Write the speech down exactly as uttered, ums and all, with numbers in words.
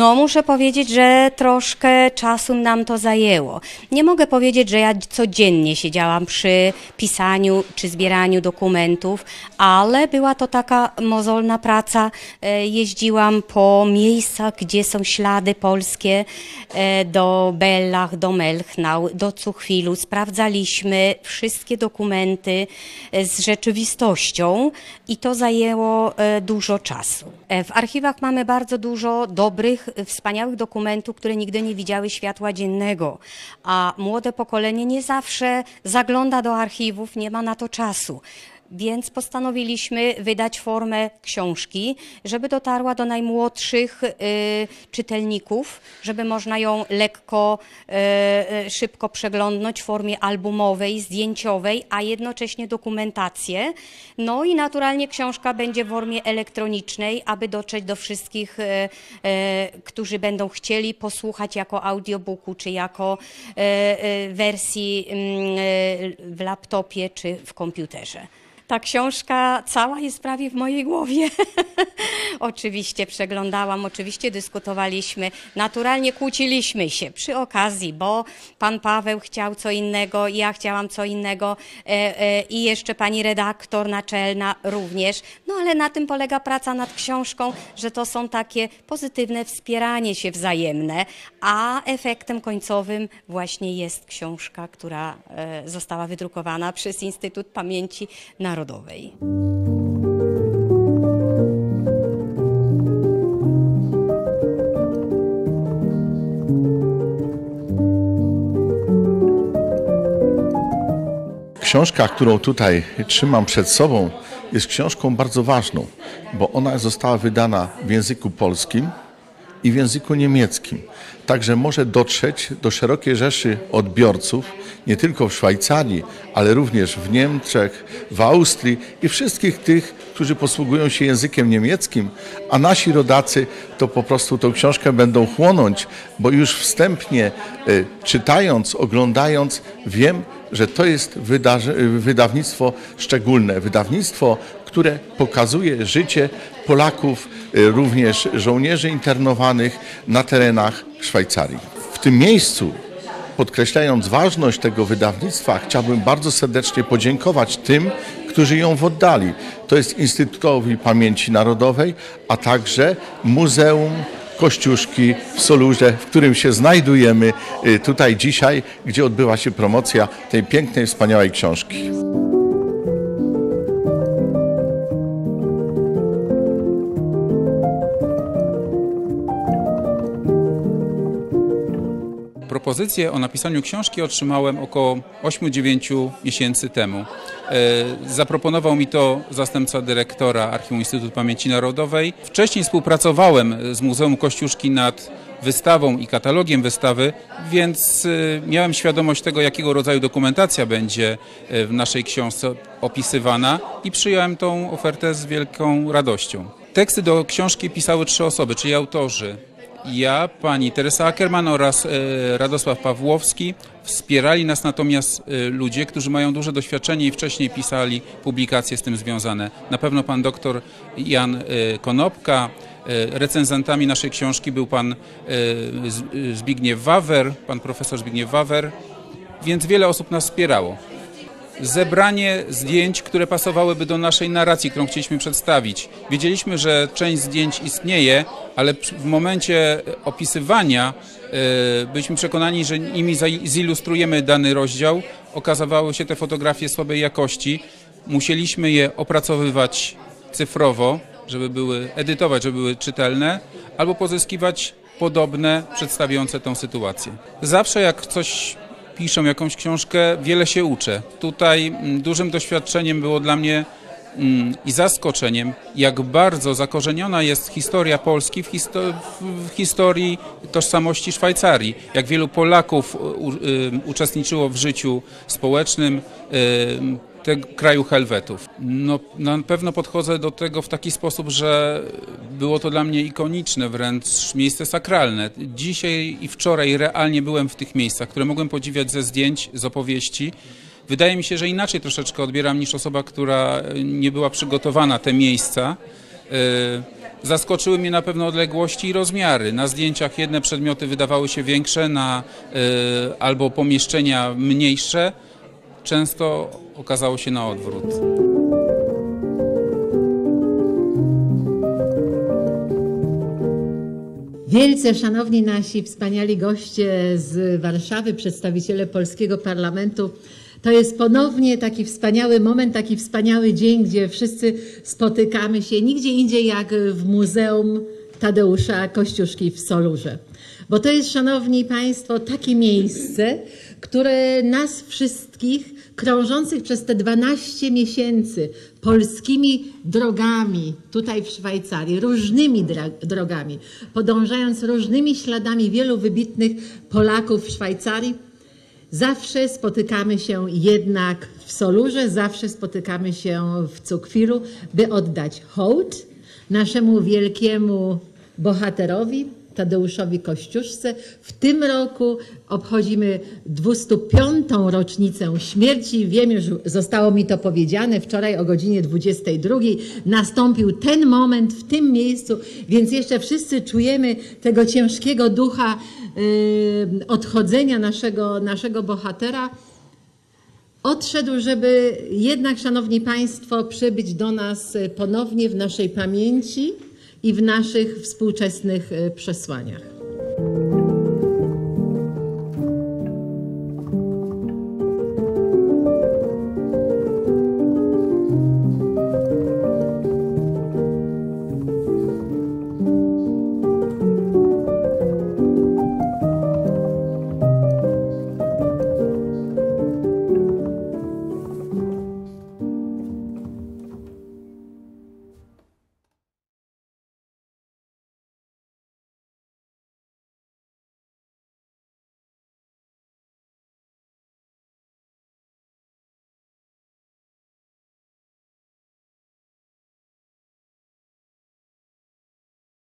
No muszę powiedzieć, że troszkę czasu nam to zajęło. Nie mogę powiedzieć, że ja codziennie siedziałam przy pisaniu czy zbieraniu dokumentów, ale była to taka mozolna praca. Jeździłam po miejscach, gdzie są ślady polskie, do Bellach, do Melchnau, do Zuchwilu. Sprawdzaliśmy wszystkie dokumenty z rzeczywistością i to zajęło dużo czasu. W archiwach mamy bardzo dużo dobrych, wspaniałych dokumentów, które nigdy nie widziały światła dziennego, a młode pokolenie nie zawsze zagląda do archiwów, nie ma na to czasu. Więc postanowiliśmy wydać formę książki, żeby dotarła do najmłodszych y, czytelników, żeby można ją lekko, y, szybko przeglądnąć w formie albumowej, zdjęciowej, a jednocześnie dokumentację. No i naturalnie książka będzie w formie elektronicznej, aby dotrzeć do wszystkich, y, y, którzy będą chcieli posłuchać jako audiobooku, czy jako y, y, wersji y, w laptopie, czy w komputerze. Ta książka cała jest prawie w mojej głowie. Oczywiście przeglądałam, oczywiście dyskutowaliśmy, naturalnie kłóciliśmy się przy okazji, bo pan Paweł chciał co innego, ja chciałam co innego e, e, i jeszcze pani redaktor naczelna również. No ale na tym polega praca nad książką, że to są takie pozytywne wspieranie się wzajemne, a efektem końcowym właśnie jest książka, która e, została wydrukowana przez Instytut Pamięci Narodowej. Narodowej. Książka, którą tutaj trzymam przed sobą, jest książką bardzo ważną, bo ona została wydana w języku polskim i w języku niemieckim. Także może dotrzeć do szerokiej rzeszy odbiorców, nie tylko w Szwajcarii, ale również w Niemczech, w Austrii i wszystkich tych, którzy posługują się językiem niemieckim, a nasi rodacy to po prostu tą książkę będą chłonąć, bo już wstępnie y, czytając, oglądając, wiem, że to jest wydawnictwo szczególne, wydawnictwo, które pokazuje życie Polaków, również żołnierzy internowanych na terenach Szwajcarii. W tym miejscu, podkreślając ważność tego wydawnictwa, chciałbym bardzo serdecznie podziękować tym, którzy ją oddali. To jest Instytutowi Pamięci Narodowej, a także Muzeum Kościuszki w Solurze, w którym się znajdujemy tutaj dzisiaj, gdzie odbyła się promocja tej pięknej, wspaniałej książki. Propozycję o napisaniu książki otrzymałem około ośmiu dziewięciu miesięcy temu. Zaproponował mi to zastępca dyrektora Archiwum Instytutu Pamięci Narodowej. Wcześniej współpracowałem z Muzeum Kościuszki nad wystawą i katalogiem wystawy, więc miałem świadomość tego, jakiego rodzaju dokumentacja będzie w naszej książce opisywana i przyjąłem tą ofertę z wielką radością. Teksty do książki pisały trzy osoby, czyli autorzy. Ja, pani Teresa Ackerman oraz e, Radosław Pawłowski. Wspierali nas natomiast e, ludzie, którzy mają duże doświadczenie i wcześniej pisali publikacje z tym związane. Na pewno pan doktor Jan e, Konopka. E, recenzentami naszej książki był pan e, Zbigniew Wawer, pan profesor Zbigniew Wawer, więc wiele osób nas wspierało. Zebranie zdjęć, które pasowałyby do naszej narracji, którą chcieliśmy przedstawić. Wiedzieliśmy, że część zdjęć istnieje, ale w momencie opisywania y, byliśmy przekonani, że nimi zilustrujemy dany rozdział. Okazywały się te fotografie słabej jakości. Musieliśmy je opracowywać cyfrowo, żeby były, edytować, żeby były czytelne, albo pozyskiwać podobne, przedstawiające tą sytuację. Zawsze jak coś piszę jakąś książkę, wiele się uczę. Tutaj dużym doświadczeniem było dla mnie mm, i zaskoczeniem, jak bardzo zakorzeniona jest historia Polski w, histo w historii tożsamości Szwajcarii. Jak wielu Polaków u, y, uczestniczyło w życiu społecznym y, tego kraju Helwetów. No, na pewno podchodzę do tego w taki sposób, że było to dla mnie ikoniczne, wręcz miejsce sakralne. Dzisiaj i wczoraj realnie byłem w tych miejscach, które mogłem podziwiać ze zdjęć, z opowieści. Wydaje mi się, że inaczej troszeczkę odbieram niż osoba, która nie była przygotowana te miejsca. Zaskoczyły mnie na pewno odległości i rozmiary. Na zdjęciach jedne przedmioty wydawały się większe, na, albo pomieszczenia mniejsze. Często okazało się na odwrót. Wielce szanowni nasi wspaniali goście z Warszawy, przedstawiciele polskiego parlamentu, to jest ponownie taki wspaniały moment, taki wspaniały dzień, gdzie wszyscy spotykamy się nigdzie indziej jak w Muzeum Tadeusza Kościuszki w Solurze. Bo to jest, szanowni państwo, takie miejsce, które nas wszystkich krążących przez te dwanaście miesięcy polskimi drogami tutaj w Szwajcarii, różnymi drogami, podążając różnymi śladami wielu wybitnych Polaków w Szwajcarii, zawsze spotykamy się jednak w Solurze, zawsze spotykamy się w Cuckwilu, by oddać hołd naszemu wielkiemu bohaterowi, Tadeuszowi Kościuszce. W tym roku obchodzimy dwustu piątą rocznicę śmierci. Wiem, już zostało mi to powiedziane, wczoraj o godzinie dwudziestej drugiej nastąpił ten moment w tym miejscu, więc jeszcze wszyscy czujemy tego ciężkiego ducha yy, odchodzenia naszego, naszego bohatera. Odszedł, żeby jednak, szanowni państwo, przybyć do nas ponownie w naszej pamięci i w naszych współczesnych przesłaniach.